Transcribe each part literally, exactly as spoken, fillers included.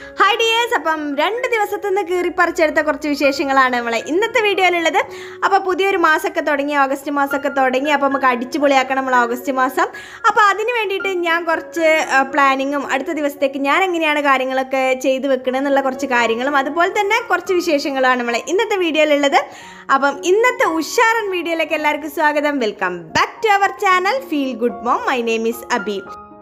Hi dears, അപ്പം രണ്ട് ദിവസത്തുനിന്ന് കീറി പറിച്ചെടുത്ത കുറച്ച് വിശേഷങ്ങളാണ് നമ്മളെ ഇന്നത്തെ വീഡിയോയിലുള്ളത്. അപ്പോൾ പുതിയൊരു മാസമൊക്കെ തുടങ്ങി, ഓഗസ്റ്റ് മാസമൊക്കെ തുടങ്ങി. അപ്പോൾ നമുക്ക് അടിച്ചുപൊളിയാക്കണം നമ്മൾ ഓഗസ്റ്റ് മാസം. അപ്പോൾ അതിന് വേണ്ടിയിട്ട് ഞാൻ കുറച്ച് പ്ലാനിങ്ങും അടുത്ത ദിവസത്തേക്ക് ഞാൻ എങ്ങനെയാണ് കാര്യങ്ങളൊക്കെ ചെയ്ത് വെക്കണം എന്നുള്ള കുറച്ച് കാര്യങ്ങളും അതുപോലെ തന്നെ കുറച്ച് വിശേഷങ്ങളാണ് നമ്മളെ ഇന്നത്തെ വീഡിയോയിലുള്ളത്. അപ്പം ഇന്നത്തെ ഉഷാറൻ വീഡിയോയിലേക്ക് എല്ലാവർക്കും സ്വാഗതം. Welcome back to our channel feel good mom. My name is Abi.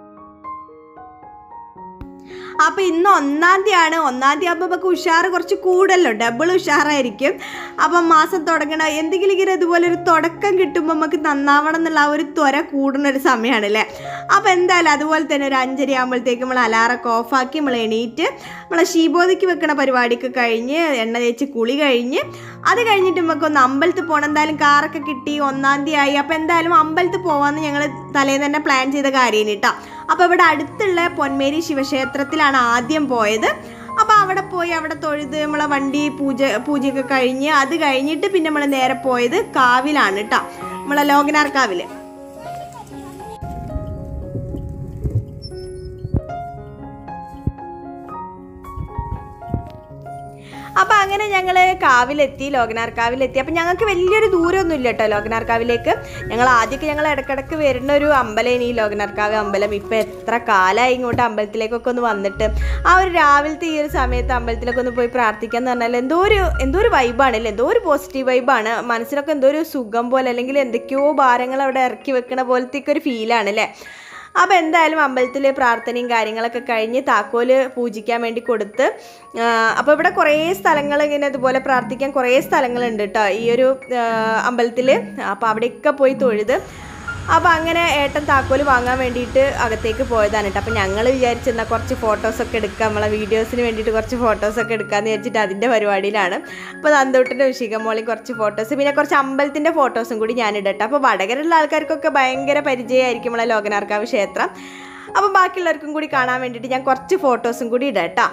അപ്പോൾ ഇന്ന് ഒന്നാം തീയതിയാണ്. ഒന്നാം തീയതി ആകുമ്പോൾ നമുക്ക് ഉഷാറ് കുറച്ച് കൂടുതലോ, ഡബിൾ ഉഷാറായിരിക്കും. അപ്പം മാസം തുടങ്ങണം എന്തെങ്കിലും ഇങ്ങനെ ഇതുപോലെ ഒരു തുടക്കം കിട്ടുമ്പോൾ നമുക്ക് നന്നാവണം എന്നുള്ള ആ ഒരു ത്വര കൂടുന്ന ഒരു സമയമാണ് അല്ലേ. അപ്പോൾ എന്തായാലും അതുപോലെ തന്നെ ഒരു അഞ്ചര ആകുമ്പോഴത്തേക്ക് നമ്മൾ അലാറൊക്കെ ഓഫാക്കി നമ്മൾ എണീറ്റ് നമ്മളെ ശീബോധിക്ക് വെക്കണ പരിപാടിയൊക്കെ കഴിഞ്ഞ് എണ്ണ തേച്ച് കുളി കഴിഞ്ഞ് അത് കഴിഞ്ഞിട്ട് നമുക്കൊന്ന് അമ്പലത്തിൽ പോകണം. എന്തായാലും കാറൊക്കെ കിട്ടി, ഒന്നാം തീയതി ആയി. അപ്പോൾ എന്തായാലും അമ്പലത്തിൽ പോകാമെന്ന് ഞങ്ങൾ തലേന്ന് തന്നെ പ്ലാൻ ചെയ്ത കാര്യം കേട്ടോ. അപ്പോൾ ഇവിടെ അടുത്തുള്ള പൊന്മേരി ശിവക്ഷേത്രത്തിലാണ് ആദ്യം പോയത്. അപ്പോൾ അവിടെ പോയി അവിടെ തൊഴുത് നമ്മളെ വണ്ടി പൂജ പൂജയൊക്കെ കഴിഞ്ഞ് അത് കഴിഞ്ഞിട്ട് പിന്നെ നമ്മൾ നേരെ പോയത് കാവിലാണ് കേട്ടോ, നമ്മളെ ലോകനാർ കാവിൽ. അപ്പോൾ അങ്ങനെ ഞങ്ങൾ കാവിലെത്തി, ലോകനാർ കാവിലെത്തി. അപ്പം ഞങ്ങൾക്ക് വലിയൊരു ദൂരമൊന്നും ഇല്ല കേട്ടോ ലോകനാർ കാവിലേക്ക്. ഞങ്ങൾ ആദ്യമൊക്കെ ഞങ്ങൾ ഇടയ്ക്കിടയ്ക്ക് വരുന്ന ഒരു അമ്പലമാണ് ഈ ലോകനാർ കാവ് അമ്പലം. ഇപ്പോൾ എത്ര കാലമായി ഇങ്ങോട്ട് അമ്പലത്തിലേക്കൊക്കെ ഒന്ന് വന്നിട്ട് ആ ഒരു രാവിലത്തെ ഈ ഒരു സമയത്ത് അമ്പലത്തിലൊക്കെ ഒന്ന് പോയി പ്രാർത്ഥിക്കുക എന്ന് പറഞ്ഞാൽ എന്തോ ഒരു എന്തോ ഒരു വൈബാണ് അല്ലേ, എന്തോ ഒരു പോസിറ്റീവ് വൈബാണ്. മനസ്സിനൊക്കെ എന്തോ ഒരു സുഖം പോലെ, അല്ലെങ്കിൽ എന്തൊക്കെയോ ഭാരങ്ങൾ അവിടെ ഇറക്കി വെക്കണ പോലത്തേക്ക് ഒരു ഫീലാണ് അല്ലേ. അപ്പോൾ എന്തായാലും അമ്പലത്തിൽ പ്രാർത്ഥനയും കാര്യങ്ങളൊക്കെ കഴിഞ്ഞ് താക്കോല് പൂജിക്കാൻ വേണ്ടി കൊടുത്ത്. അപ്പോൾ ഇവിടെ കുറേ സ്ഥലങ്ങൾ ഇങ്ങനെ ഇതുപോലെ പ്രാർത്ഥിക്കാൻ കുറേ സ്ഥലങ്ങളുണ്ട് കേട്ടോ ഈ ഒരു അമ്പലത്തിൽ. അപ്പോൾ അവിടെയൊക്കെ പോയി തൊഴുത്. അപ്പോൾ അങ്ങനെ ഏട്ടൻ താക്കോല് വാങ്ങാൻ വേണ്ടിയിട്ട് അകത്തേക്ക് പോയതാണ് കേട്ടോ. അപ്പോൾ ഞങ്ങൾ വിചാരിച്ചെന്നാൽ കുറച്ച് ഫോട്ടോസൊക്കെ എടുക്കാം, നമ്മളെ വീഡിയോസിന് വേണ്ടിയിട്ട് കുറച്ച് ഫോട്ടോസൊക്കെ എടുക്കാമെന്ന് വിചാരിച്ചിട്ട് അതിൻ്റെ പരിപാടിയിലാണ്. അപ്പോൾ നന്ദൂട്ടിൻ്റെ ഉഷികമോളി കുറച്ച് ഫോട്ടോസ്, പിന്നെ കുറച്ച് അമ്പലത്തിൻ്റെ ഫോട്ടോസും കൂടി ഞാൻ ഇടട്ടെ. അപ്പോൾ വടകരയുള്ള ആൾക്കാർക്കൊക്കെ ഭയങ്കര പരിചയമായിരിക്കും നമ്മളെ ലോകനാർക്കാവ് ക്ഷേത്രം. അപ്പോൾ ബാക്കിയുള്ളവർക്കും കൂടി കാണാൻ വേണ്ടിയിട്ട് ഞാൻ കുറച്ച് ഫോട്ടോസും കൂടി ഇടാം കേട്ടോ.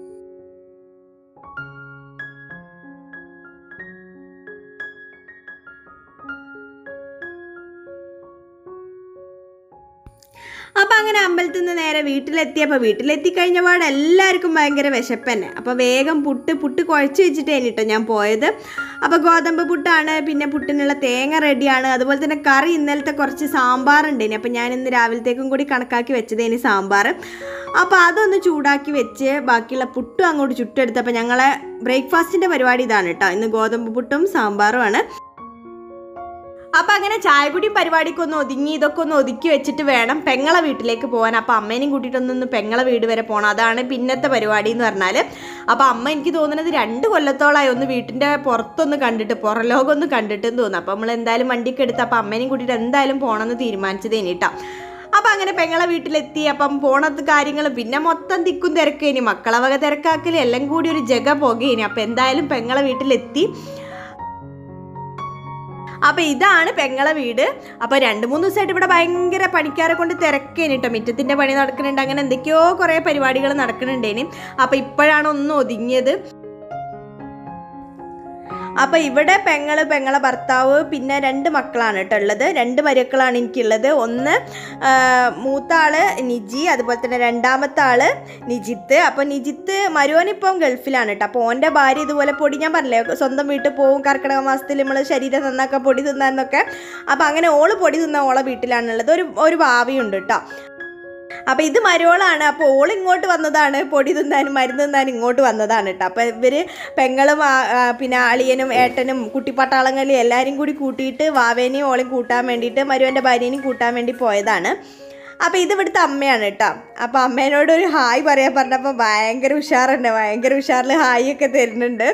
അപ്പോൾ അങ്ങനെ അമ്പലത്തിൽ നിന്ന് നേരെ വീട്ടിലെത്തി. അപ്പോൾ വീട്ടിലെത്തി കഴിഞ്ഞ പാട് എല്ലാവർക്കും ഭയങ്കര വിശപ്പ് തന്നെ. അപ്പോൾ വേഗം പുട്ട് പുട്ട് കുഴച്ച് വെച്ചിട്ട് കഴിഞ്ഞിട്ടോ ഞാൻ പോയത്. അപ്പോൾ ഗോതമ്പ് പുട്ടാണ്, പിന്നെ പുട്ടിനുള്ള തേങ്ങ റെഡിയാണ്, അതുപോലെ തന്നെ കറി ഇന്നലത്തെ കുറച്ച് സാമ്പാറുണ്ടേനി. അപ്പോൾ ഞാൻ ഇന്ന് രാവിലത്തേക്കും കൂടി കണക്കാക്കി വെച്ചതേനി സാമ്പാർ. അപ്പോൾ അതൊന്ന് ചൂടാക്കി വെച്ച് ബാക്കിയുള്ള പുട്ടും അങ്ങോട്ട് ചുട്ടെടുത്ത്. അപ്പോൾ ഞങ്ങളെ ബ്രേക്ക്ഫാസ്റ്റിൻ്റെ പരിപാടി ഇതാണ് കേട്ടോ, ഇന്ന് ഗോതമ്പ് പുട്ടും സാമ്പാറുമാണ്. അപ്പം അങ്ങനെ ചായകുടിയും പരിപാടിക്ക് ഒന്ന് ഒതുങ്ങി ഇതൊക്കെ ഒന്ന് ഒതുക്കി വെച്ചിട്ട് വേണം പെങ്ങളെ വീട്ടിലേക്ക് പോകാൻ. അപ്പോൾ അമ്മേനെയും കൂട്ടിയിട്ടൊന്നൊന്ന് പെങ്ങളെ വീട് വരെ പോകണം, അതാണ് പിന്നത്തെ പരിപാടി എന്ന് പറഞ്ഞാൽ. അപ്പോൾ അമ്മ എനിക്ക് തോന്നുന്നത് രണ്ട് കൊല്ലത്തോളമായി ഒന്ന് വീട്ടിൻ്റെ പുറത്തൊന്ന് കണ്ടിട്ട്, പുറലോകം ഒന്ന് കണ്ടിട്ടെന്ന് തോന്നുന്നു. അപ്പോൾ നമ്മൾ എന്തായാലും വണ്ടിയൊക്കെ എടുത്ത് അപ്പോൾ അമ്മേനെയും കൂട്ടിയിട്ട് എന്തായാലും പോകണമെന്ന് തീരുമാനിച്ചതേനി കേട്ടോ. അപ്പം അങ്ങനെ പെങ്ങളെ വീട്ടിലെത്തി. അപ്പം പോണത് കാര്യങ്ങൾ പിന്നെ മൊത്തം തിക്കും തിരക്കേനി, മക്കളെ വക തിരക്കാക്കൽ എല്ലാം കൂടി ഒരു ജഗ പോകുകയിനി. അപ്പോൾ എന്തായാലും പെങ്ങളെ വീട്ടിലെത്തി. അപ്പോൾ ഇതാണ് പെങ്ങളെ വീട്. അപ്പോൾ രണ്ട് മൂന്ന് ദിവസമായിട്ട് ഇവിടെ ഭയങ്കര പണിക്കാരെ കൊണ്ട് തിരക്കേനി കേട്ടോ, മുറ്റത്തിൻ്റെ പണി നടക്കുന്നുണ്ട്, അങ്ങനെ എന്തൊക്കെയോ കുറേ പരിപാടികൾ നടക്കുന്നുണ്ടേനി. അപ്പോൾ ഇപ്പോഴാണ് ഒന്ന് ഒതുങ്ങിയത്. അപ്പോൾ ഇവിടെ പെങ്ങള്, പെങ്ങളെ ഭർത്താവ്, പിന്നെ രണ്ട് മക്കളാണ് കേട്ടോ ഉള്ളത്. രണ്ട് മരുക്കളാണ് എനിക്കുള്ളത്. ഒന്ന് മൂത്ത ആള് നിജി, അതുപോലെ തന്നെ രണ്ടാമത്തെ ആള് നിജിത്ത്. അപ്പോൾ നിജിത്ത് മരുവനിപ്പം ഗൾഫിലാണ് കേട്ടോ. അപ്പോൾ ഓൻ്റെ ഭാര്യ ഇതുപോലെ പൊടി, ഞാൻ പറഞ്ഞില്ലേ സ്വന്തം വീട്ടിൽ പോവും കർക്കിടക മാസത്തിൽ നമ്മൾ ശരീരം നന്നാക്കാൻ പൊടി തിന്നാന്നൊക്കെ. അപ്പോൾ അങ്ങനെ ഓള് പൊടി തിന്ന ഓളെ വീട്ടിലാണുള്ളത്. ഒരു ഒരു ഭാവിയുണ്ട് കേട്ടോ. അപ്പോൾ ഇത് മരോളാണ്. അപ്പോൾ ഓൾ ഇങ്ങോട്ട് വന്നതാണ്, പൊടി തിന്നാനും മരുന്ന് തിന്നാനും ഇങ്ങോട്ട് വന്നതാണ് കേട്ടോ. അപ്പോൾ ഇവർ പെങ്ങളും പിന്നെ അളിയനും ഏട്ടനും കുട്ടിപ്പട്ടാളങ്ങളും എല്ലാവരും കൂടി കൂട്ടിയിട്ട് വാവേനെയും ഓളെയും കൂട്ടാൻ വേണ്ടിയിട്ട് മരുവൻ്റെ ഭാര്യേനെയും കൂട്ടാൻ വേണ്ടി പോയതാണ്. അപ്പോൾ ഇത് ഇവിടുത്തെ അമ്മയാണ് കേട്ടോ. അപ്പോൾ അമ്മേനോട് ഒരു ഹായ് പറയാൻ പറഞ്ഞപ്പോൾ ഭയങ്കര ഉഷാറുണ്ട്, ഭയങ്കര ഉഷാറിൽ ഹായ് ഒക്കെ തരുന്നുണ്ട്.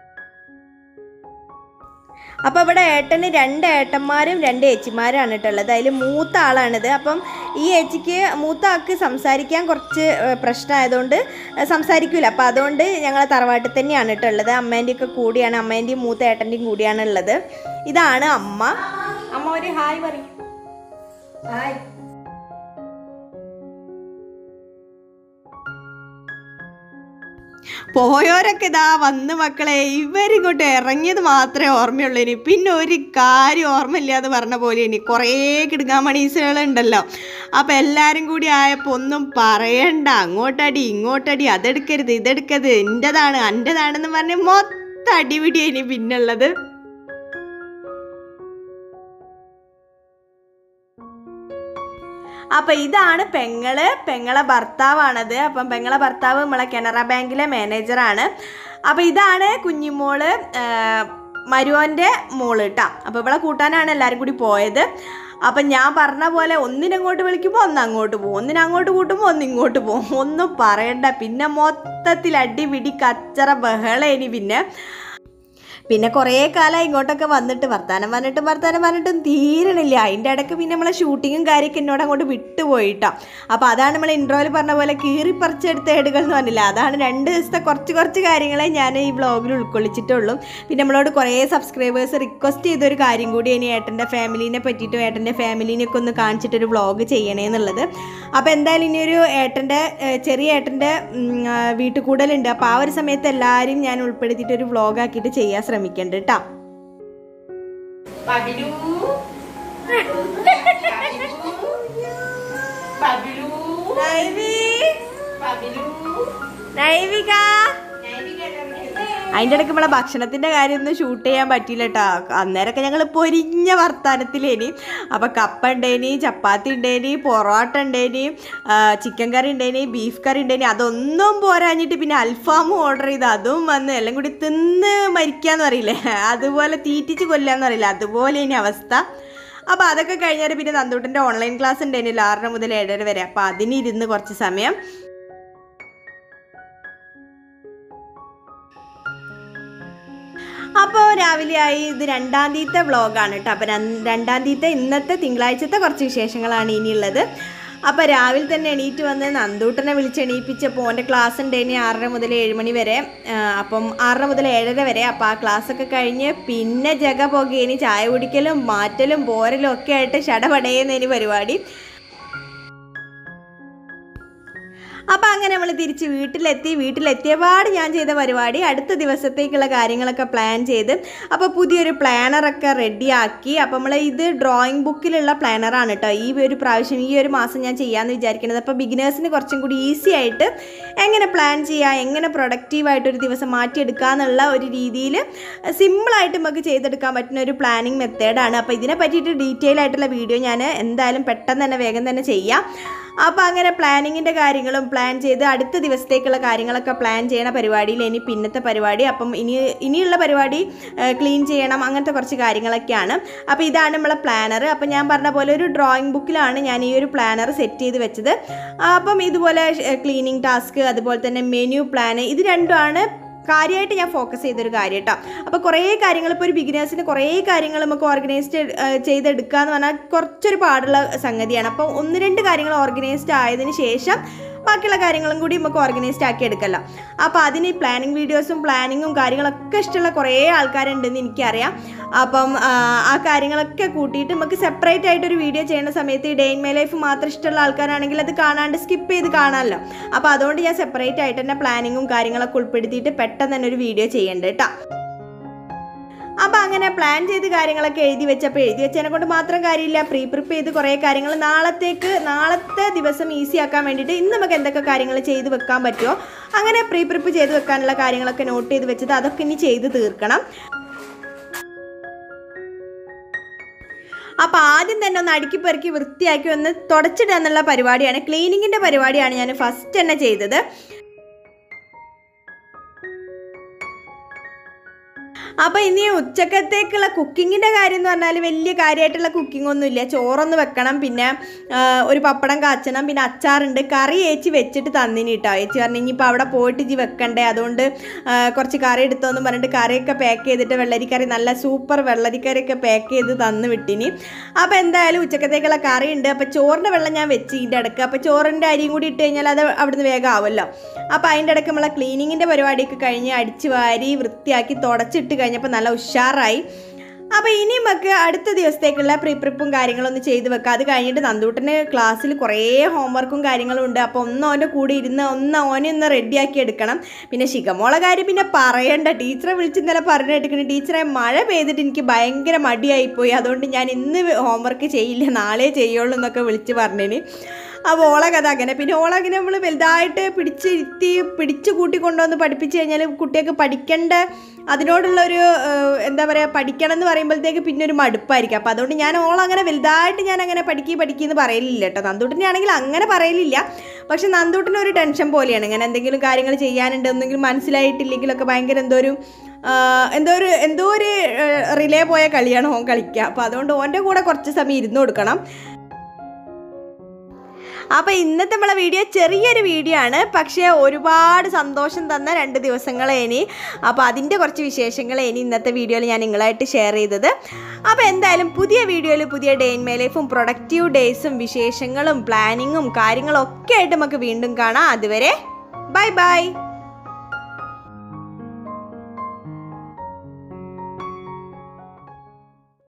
അപ്പോൾ ഇവിടെ ഏട്ടന് രണ്ട് ഏട്ടന്മാരും രണ്ട് ഏച്ചിമാരാണ് കേട്ടുള്ളത്. അതിൽ മൂത്ത ആളാണിത്. അപ്പം ഈ ഏച്ചിക്ക് മൂത്ത ആൾക്ക് സംസാരിക്കാൻ കുറച്ച് പ്രശ്നമായതുകൊണ്ട് സംസാരിക്കില്ല. അപ്പോൾ അതുകൊണ്ട് ഞങ്ങൾ തറവാട്ടിൽ തന്നെയാണ് കേട്ടുള്ളത്. അമ്മേൻ്റെയൊക്കെ കൂടിയാണ്, അമ്മേൻ്റെയും മൂത്ത ഏട്ടൻ്റെയും കൂടിയാണ് ഉള്ളത്. ഇതാണ് അമ്മ. അമ്മ ഒരു ഹായ് പറയും. ഹായ്. പോയോരൊക്കെ ഇതാ വന്ന് മക്കളെ, ഇവരിങ്ങോട്ട് ഇറങ്ങിയത് മാത്രമേ ഓർമ്മയുള്ളൂ. ഇനി പിന്നെ ഒരു കാര്യം ഓർമ്മയില്ല എന്ന് പറഞ്ഞ പോലെ ഇനി കുറേ കിടുങ്ങാമണീസുകളുണ്ടല്ലോ. അപ്പം എല്ലാവരും കൂടി ആയപ്പോൾ ഒന്നും പറയണ്ട, അങ്ങോട്ടടി ഇങ്ങോട്ടടി, അതെടുക്കരുത് ഇതെടുക്കരുത്, എൻ്റെതാണ് എൻ്റെതാണെന്ന് പറഞ്ഞ് മൊത്തം അടിപിടിയാ ഇനി പിന്നുള്ളത്. അപ്പം ഇതാണ് പെങ്ങള്, പെങ്ങളെ ഭർത്താവാണത്. അപ്പം പെങ്ങളെ ഭർത്താവ് നമ്മളെ കനറ ബാങ്കിലെ മാനേജറാണ്. അപ്പം ഇതാണ് കുഞ്ഞിമോള്, മരുവൻ്റെ മോള് കേട്ടോ. അപ്പോൾ ഇവിടെ കൂട്ടാനാണ് എല്ലാവരും കൂടി പോയത്. അപ്പം ഞാൻ പറഞ്ഞ പോലെ ഒന്നിനങ്ങോട്ട് വിളിക്കുമ്പോൾ ഒന്ന് അങ്ങോട്ട് പോകും, ഒന്നിനങ്ങോട്ട് കൂട്ടുമ്പോൾ ഒന്ന് ഇങ്ങോട്ട് പോകും, ഒന്നും പറയണ്ട. പിന്നെ മൊത്തത്തിൽ അടിപിടി കച്ചറ ബഹളേനി. പിന്നെ പിന്നെ കുറേ കാലം ഇങ്ങോട്ടൊക്കെ വന്നിട്ട് വർത്താനം പറഞ്ഞിട്ടും വർത്താനം പറഞ്ഞിട്ടും തീരണില്ല. അതിൻ്റെ ഇടയ്ക്ക് പിന്നെ നമ്മളെ ഷൂട്ടിങ്ങും കാര്യമൊക്കെ എന്നോട് അങ്ങോട്ട് വിട്ടുപോയിട്ടോ. അപ്പോൾ അതാണ് നമ്മൾ ഇൻട്രോയിൽ പറഞ്ഞ പോലെ കീറിപ്പറിച്ചെടുത്ത ഏടുകൾ എന്ന് പറഞ്ഞില്ല, അതാണ് രണ്ട് ദിവസത്തെ കുറച്ച് കുറച്ച് കാര്യങ്ങളെ ഞാൻ ഈ വ്ളോഗിൽ ഉൾക്കൊള്ളിച്ചിട്ടുള്ളൂ. പിന്നെ നമ്മളോട് കുറേ സബ്സ്ക്രൈബേഴ്സ് റിക്വസ്റ്റ് ചെയ്തൊരു കാര്യം കൂടി ഇനി ഏട്ടൻ്റെ ഫാമിലീനെ പറ്റിയിട്ടും ഏട്ടൻ്റെ ഫാമിലീനെയൊക്കെ ഒന്ന് കാണിച്ചിട്ടൊരു വ്ളോഗ് ചെയ്യണേ എന്നുള്ളത്. അപ്പോൾ എന്തായാലും ഇനിയൊരു ഏട്ടൻ്റെ ചെറിയ ഏട്ടൻ്റെ വീട്ടിൽ കൂടലുണ്ട്. അപ്പോൾ ആ ഒരു സമയത്ത് എല്ലാവരും ഞാൻ ഉൾപ്പെടുത്തിയിട്ടൊരു വ്ളോഗാക്കിയിട്ട് ചെയ്യാൻ ശ്രമിക്കുന്നുണ്ട് കേട്ടോ. അതിൻ്റെ ഇടയ്ക്ക് നമ്മളെ ഭക്ഷണത്തിൻ്റെ കാര്യമൊന്നും ഷൂട്ട് ചെയ്യാൻ പറ്റിയില്ല കേട്ടോ. അന്നേരമൊക്കെ ഞങ്ങൾ പൊരിഞ്ഞ വർത്താനത്തിലേനി. അപ്പോൾ കപ്പ ഉണ്ടേനി, ചപ്പാത്തി ഉണ്ടേനി, പൊറോട്ട ഉണ്ടേനി, ചിക്കൻ കറി ഉണ്ടേനി, ബീഫ് കറി ഉണ്ടേനി. അതൊന്നും പോരാഞ്ഞിട്ട് പിന്നെ അൽഫാമും ഓർഡർ ചെയ്ത് അതും വന്ന് എല്ലാം കൂടി തിന്ന് മരിക്കാന്ന് പറയില്ലേ, അതുപോലെ തീറ്റിച്ച് കൊല്ലാന്ന് പറയില്ല, അതുപോലെ ഇനി അവസ്ഥ. അപ്പോൾ അതൊക്കെ കഴിഞ്ഞാൽ പിന്നെ നന്ദൂട്ടൻ്റെ ഓൺലൈൻ ക്ലാസ് ഉണ്ടായിരുന്നില്ല ആറര മുതൽ ഏഴര വരെ. അപ്പോൾ അതിനിരുന്ന് കുറച്ച് സമയം. അപ്പോൾ രാവിലെ ആയി. ഇത് രണ്ടാം തീയതിത്തെ വ്ളോഗാണ് കേട്ടോ. അപ്പോൾ രണ്ടാം തീയതിത്തെ ഇന്നത്തെ തിങ്കളാഴ്ചത്തെ കുറച്ച് വിശേഷങ്ങളാണ് ഇനിയുള്ളത്. അപ്പോൾ രാവിലെ തന്നെ എണീറ്റ് വന്ന് നന്ദൂട്ടനെ വിളിച്ച് എണീപ്പിച്ചപ്പോൾ ഓൻ്റെ ക്ലാസ് ഉണ്ട് ഇനി ആറര മുതൽ ഏഴ് മണി വരെ. അപ്പം ആറര മുതൽ ഏഴര വരെ. അപ്പോൾ ആ ക്ലാസ്സൊക്കെ കഴിഞ്ഞ് പിന്നെ ജഗ പോകുകയിനി ചായ കുടിക്കലും മാറ്റലും പോരലും ഒക്കെ ആയിട്ട് ഷടപടയുന്നതിന് പരിപാടി. അപ്പോൾ അങ്ങനെ നമ്മൾ തിരിച്ച് വീട്ടിലെത്തി. വീട്ടിലെത്തിയപാട് ഞാൻ ചെയ്ത പരിപാടി അടുത്ത ദിവസത്തേക്കുള്ള കാര്യങ്ങളൊക്കെ പ്ലാൻ ചെയ്ത്, അപ്പോൾ പുതിയൊരു പ്ലാനറൊക്കെ റെഡിയാക്കി. അപ്പോൾ നമ്മൾ ഇത് ഡ്രോയിങ് ബുക്കിലുള്ള പ്ലാനറാണ് കേട്ടോ ഈ ഒരു പ്രാവശ്യം, ഈ ഒരു മാസം ഞാൻ ചെയ്യാമെന്ന് വിചാരിക്കുന്നത്. അപ്പോൾ ബിഗിനേഴ്സിന് കുറച്ചും കൂടി ഈസി ആയിട്ട് എങ്ങനെ പ്ലാൻ ചെയ്യുക, എങ്ങനെ പ്രൊഡക്റ്റീവായിട്ടൊരു ദിവസം മാറ്റിയെടുക്കുക എന്നുള്ള ഒരു രീതിയിൽ സിമ്പിളായിട്ട് നമുക്ക് ചെയ്തെടുക്കാൻ പറ്റുന്ന ഒരു പ്ലാനിങ് മെത്തേഡാണ്. അപ്പോൾ ഇതിനെ പറ്റിയിട്ട് ഡീറ്റെയിൽ ആയിട്ടുള്ള വീഡിയോ ഞാൻ എന്തായാലും പെട്ടെന്ന് തന്നെ വേഗം തന്നെ ചെയ്യാം. അപ്പോൾ അങ്ങനെ പ്ലാനിങ്ങിൻ്റെ കാര്യങ്ങളും പ്ലാൻ ചെയ്ത് അടുത്ത ദിവസത്തേക്കുള്ള കാര്യങ്ങളൊക്കെ പ്ലാൻ ചെയ്യണ പരിപാടിയിൽ ഇനി പിന്നത്തെ പരിപാടി. അപ്പം ഇനി ഇനിയുള്ള പരിപാടി ക്ലീൻ ചെയ്യണം, അങ്ങനത്തെ കുറച്ച് കാര്യങ്ങളൊക്കെയാണ്. അപ്പോൾ ഇതാണ് നമ്മളെ പ്ലാനർ. അപ്പം ഞാൻ പറഞ്ഞ പോലെ ഒരു ഡ്രോയിങ് ബുക്കിലാണ് ഞാൻ ഈ ഒരു പ്ലാനർ സെറ്റ് ചെയ്ത് വെച്ചത്. അപ്പം ഇതുപോലെ ക്ലീനിങ് ടാസ്ക്, അതുപോലെ തന്നെ മെനു പ്ലാന്, ഇത് രണ്ടുമാണ് കാര്യമായിട്ട് ഞാൻ ഫോക്കസ് ചെയ്തൊരു കാര്യം കേട്ടോ. അപ്പോൾ കുറേ കാര്യങ്ങൾ ഇപ്പോൾ ഒരു ബിഗിനേഴ്സിന് കുറേ കാര്യങ്ങൾ നമുക്ക് ഓർഗനൈസ്ഡ് ചെയ്തെടുക്കുക എന്ന് പറഞ്ഞാൽ കുറച്ചൊരു പാടുള്ള സംഗതിയാണ്. അപ്പോൾ ഒന്ന് രണ്ട് കാര്യങ്ങൾ ഓർഗനൈസ്ഡ് ആയതിനു ശേഷം ബാക്കിയുള്ള കാര്യങ്ങളും കൂടി നമുക്ക് ഓർഗനൈസ്ഡ് ആക്കി എടുക്കല്ലോ. അപ്പോൾ അതിന് പ്ലാനിങ് വീഡിയോസും പ്ലാനിങ്ങും കാര്യങ്ങളൊക്കെ ഇഷ്ടമുള്ള കുറേ ആൾക്കാരുണ്ടെന്ന് എനിക്കറിയാം. അപ്പം ആ കാര്യങ്ങളൊക്കെ കൂട്ടിയിട്ട് നമുക്ക് സെപ്പറേറ്റ് ആയിട്ടൊരു വീഡിയോ ചെയ്യുന്ന സമയത്ത് ഈ ഡേ ഇൻ മൈ ലൈഫ് മാത്രം ഇഷ്ടമുള്ള ആൾക്കാരാണെങ്കിൽ അത് കാണാണ്ട് സ്കിപ്പ് ചെയ്ത് കാണാമല്ലോ. അപ്പോൾ അതുകൊണ്ട് ഞാൻ സെപ്പറേറ്റ് ആയിട്ട് തന്നെ പ്ലാനിങ്ങും കാര്യങ്ങളൊക്കെ ഉൾപ്പെടുത്തിയിട്ട് പെട്ടെന്ന് തന്നെ ഒരു വീഡിയോ ചെയ്യേണ്ടത് കേട്ടോ. അപ്പോൾ അങ്ങനെ പ്ലാൻ ചെയ്ത് കാര്യങ്ങളൊക്കെ എഴുതി വെച്ചപ്പോൾ എഴുതി വെച്ചതിനെ കൊണ്ട് മാത്രം കാര്യമില്ല, പ്രീ പ്രിപ്പ് ചെയ്ത് കുറേ കാര്യങ്ങൾ നാളത്തേക്ക് നാളത്തെ ദിവസം ഈസി ആക്കാൻ വേണ്ടിയിട്ട് ഇന്ന് നമുക്ക് എന്തൊക്കെ കാര്യങ്ങൾ ചെയ്ത് വെക്കാൻ പറ്റുമോ അങ്ങനെ പ്രീ പ്രിപ്പ് ചെയ്ത് വെക്കാനുള്ള കാര്യങ്ങളൊക്കെ നോട്ട് ചെയ്ത് വെച്ചത് അതൊക്കെ ഇനി ചെയ്ത് തീർക്കണം. അപ്പോൾ ആദ്യം തന്നെ ഒന്ന് അടുക്കി പെറുക്കി വൃത്തിയാക്കി ഒന്ന് തുടച്ചിടുക എന്നുള്ള പരിപാടിയാണ്, ക്ലീനിങ്ങിൻ്റെ പരിപാടിയാണ് ഞാൻ ഫസ്റ്റ് തന്നെ ചെയ്തത്. അപ്പോൾ ഇനി ഉച്ചക്കത്തേക്കുള്ള കുക്കിങ്ങിൻ്റെ കാര്യം എന്ന് പറഞ്ഞാൽ വലിയ കാര്യമായിട്ടുള്ള കുക്കിംഗ് ഒന്നുമില്ല. ചോറൊന്ന് വെക്കണം, പിന്നെ ഒരു പപ്പടം കാച്ചണം, പിന്നെ അച്ചാറുണ്ട്. കറി ഏച്ചി വെച്ചിട്ട് തന്നിനി കേട്ടോ. ഏച്ചി പറഞ്ഞു ഇനിയിപ്പോൾ അവിടെ പോയിട്ട് ഇജി വെക്കണ്ടേ, അതുകൊണ്ട് കുറച്ച് കറി എടുത്തോന്നും പറഞ്ഞിട്ട് കറിയൊക്കെ പാക്ക് ചെയ്തിട്ട് വെള്ളരിക്കറി നല്ല സൂപ്പർ വെള്ളരിക്കറിയൊക്കെ പാക്ക് ചെയ്ത് തന്ന് വിട്ടിനി. അപ്പോൾ എന്തായാലും ഉച്ചക്കത്തേക്കുള്ള കറി ഉണ്ട്. അപ്പോൾ ചോറിൻ്റെ വെള്ളം ഞാൻ വെച്ച് ഇതിൻ്റെ ഇടയ്ക്ക്, അപ്പോൾ ചോറിൻ്റെ അരിയും കൂടി ഇട്ട് കഴിഞ്ഞാൽ അത് അവിടുന്ന് വേഗം ആവുമല്ലോ. അപ്പോൾ അതിൻ്റെ ഇടയ്ക്ക് നമ്മളെ ക്ലീനിങ്ങിൻ്റെ പരിപാടിയൊക്കെ കഴിഞ്ഞ് അടിച്ച് വാരി വൃത്തിയാക്കി തുടച്ചിട്ട് കഴിഞ്ഞപ്പോൾ നല്ല ഉഷാറായി. അപ്പോൾ ഇനി നമുക്ക് അടുത്ത ദിവസത്തേക്കുള്ള പ്രീ പ്രിപ്പും കാര്യങ്ങളൊന്നും ചെയ്ത് വെക്കാം. അത് കഴിഞ്ഞിട്ട് നന്ദൂട്ടന് ക്ലാസ്സിൽ കുറേ ഹോംവർക്കും കാര്യങ്ങളും ഉണ്ട്. അപ്പോൾ ഒന്ന് ഓൻ്റെ കൂടെ ഇരുന്ന് ഒന്ന് ഓനെ ഒന്ന് റെഡിയാക്കി എടുക്കണം. പിന്നെ ശിഖമോളെ കാര്യം പിന്നെ പറയണ്ട, ടീച്ചറെ വിളിച്ച് ഇന്നലെ പറഞ്ഞു കേട്ടിരിക്കുന്നു, ടീച്ചറെ മഴ പെയ്തിട്ട് എനിക്ക് ഭയങ്കര മടിയായിപ്പോയി, അതുകൊണ്ട് ഞാൻ ഇന്ന് ഹോംവർക്ക് ചെയ്യില്ല, നാളെ ചെയ്യുള്ളൂ എന്നൊക്കെ വിളിച്ച് പറഞ്ഞിന്. അപ്പോൾ ഓളെ കഥ അങ്ങനെ. പിന്നെ ഓളങ്ങനെ നമ്മൾ വലുതായിട്ട് പിടിച്ചിരുത്തി പിടിച്ച് കൂട്ടിക്കൊണ്ടുവന്ന് പഠിപ്പിച്ച് കഴിഞ്ഞാൽ കുട്ടികൾക്ക് പഠിക്കേണ്ട അതിനോടുള്ളൊരു എന്താ പറയുക, പഠിക്കണം എന്ന് പറയുമ്പോഴത്തേക്ക് പിന്നെ ഒരു മടുപ്പായിരിക്കും. അപ്പോൾ അതുകൊണ്ട് ഞാൻ ഓളങ്ങനെ വലുതായിട്ട് ഞാൻ അങ്ങനെ പഠിക്കുക പഠിക്കുകയെന്ന് പറയലില്ല കേട്ടോ. നന്ദൂട്ടിനെ ആണെങ്കിൽ അങ്ങനെ പറയലില്ല. പക്ഷെ നന്ദൂട്ടിനൊരു ടെൻഷൻ പോലെയാണ്, ഇങ്ങനെ എന്തെങ്കിലും കാര്യങ്ങൾ ചെയ്യാനുണ്ട്, എന്തെങ്കിലും മനസ്സിലായിട്ടില്ലെങ്കിലൊക്കെ ഭയങ്കര എന്തോ ഒരു എന്തോ ഒരു എന്തോ ഒരു റിലേ പോയ കളിയാണ് ഓൻ കളിക്കുക. അപ്പോൾ അതുകൊണ്ട് ഓൻ്റെ കൂടെ കുറച്ച് സമയം ഇരുന്ന് കൊടുക്കണം. അപ്പോൾ ഇന്നത്തെ നമ്മളെ വീഡിയോ ചെറിയൊരു വീഡിയോ ആണ്, പക്ഷേ ഒരുപാട് സന്തോഷം തന്ന രണ്ട് ദിവസങ്ങളേനി. അപ്പോൾ അതിൻ്റെ കുറച്ച് വിശേഷങ്ങളേനി ഇന്നത്തെ വീഡിയോയിൽ ഞാൻ നിങ്ങളായിട്ട് ഷെയർ ചെയ്തത്. അപ്പോൾ എന്തായാലും പുതിയ വീഡിയോയിൽ പുതിയ ഡേ ഇൻ മൈ ലൈഫും പ്രൊഡക്റ്റീവ് ഡേയ്സും വിശേഷങ്ങളും പ്ലാനിങ്ങും കാര്യങ്ങളും ഒക്കെ ആയിട്ട് നമുക്ക് വീണ്ടും കാണാം. അതുവരെ ബൈ ബൈ.